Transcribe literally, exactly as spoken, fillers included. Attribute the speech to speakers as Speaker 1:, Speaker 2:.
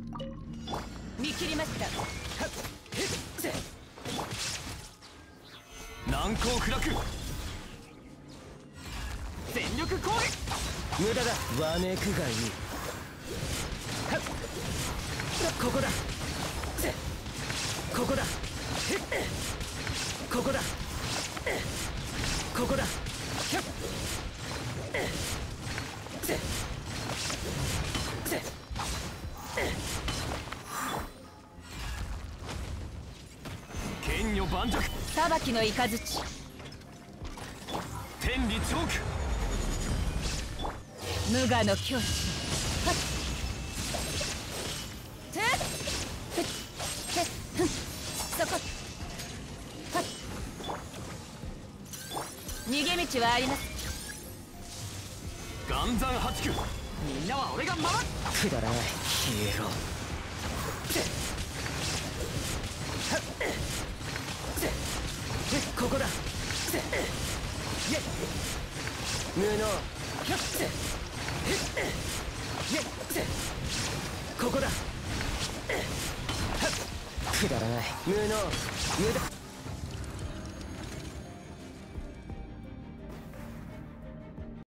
Speaker 1: 見切りました。
Speaker 2: 難攻不落。全力攻撃。
Speaker 3: 無駄だ。わめくがいい。ここだ。ここだ。ここだ。ここだ。
Speaker 2: 剣女盤石。
Speaker 1: 裁きの雷。
Speaker 2: 天理チョーク。
Speaker 1: 無我の境地。そこ。逃げ道はあります。
Speaker 2: 岩山八九。みんなは俺が守る。
Speaker 3: くだらない。消えろ。ここだ。無能。ここだ。くだらない。無能。無駄。